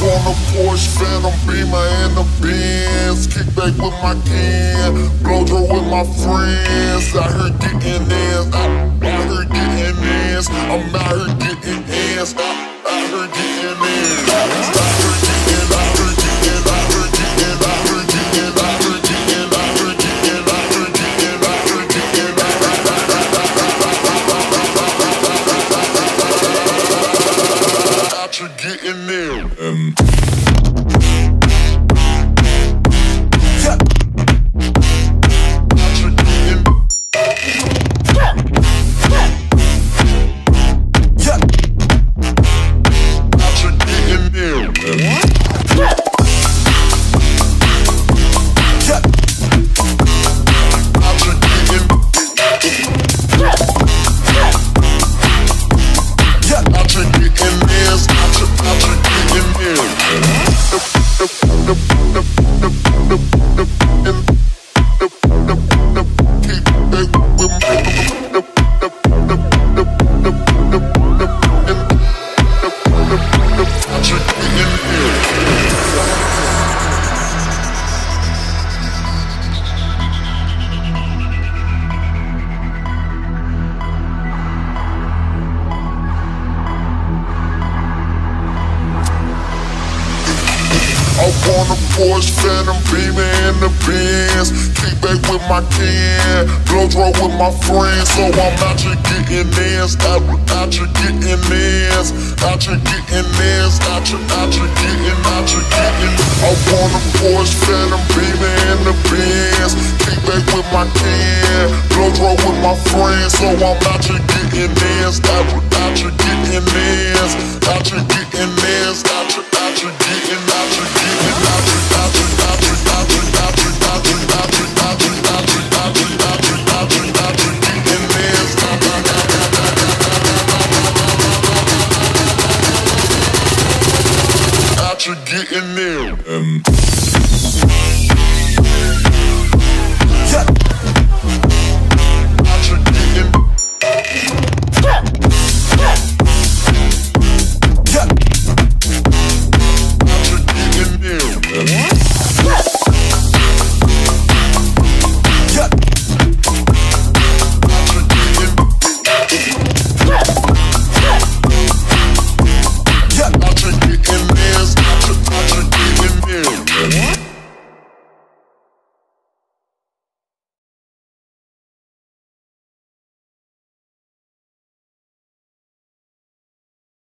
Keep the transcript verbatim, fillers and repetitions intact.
on a Porsche, Phantom, Beamer, and the Benz. Kick back with my can, blow throw with my friends. Out here getting ends, out, out here getting ends. I'm out here getting ends, out, out here getting ends. Out here getting, out here getting, out here getting, out here getting, out here getting, out here getting, out here getting, out here getting, out here getting there. Um. Up on a Porsche, Phantom, Beamer, and the Benz. Kick back with my can, blow throw with my friends. So I'm out here getting ends, out, out here getting ends, out here getting ends, out here, out here getting, out here getting. Up on a Porsche, Phantom, Beamer, and the Benz. Kick back with my can, blow throw with my friends. So I'm out here getting ends, out, out here getting ends, out here getting ends, out here, out here getting, out here getting. Getting there. Um.